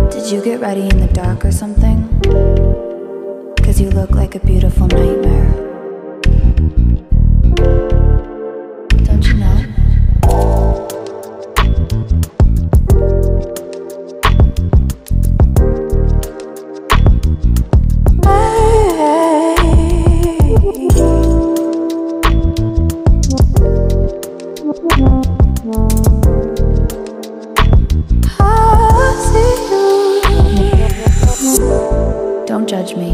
Did you get ready in the dark or something? 'Cause you look like a beautiful nightmare. Don't you know? Don't judge me.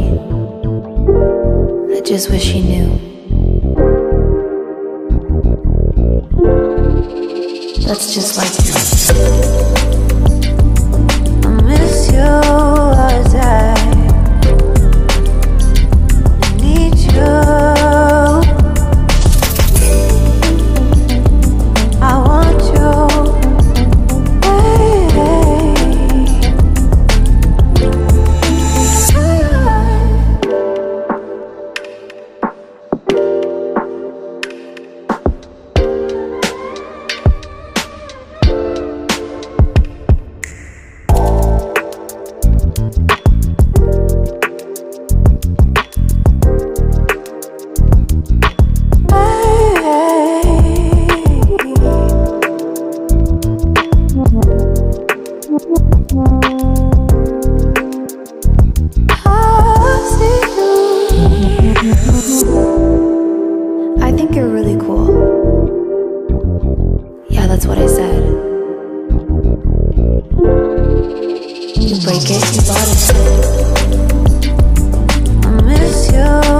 I just wish he knew. That's just like you. I miss you all the time. I need you. I want you. I think you're really cool. Yeah, that's what I said. You break it, you bought it. I miss you.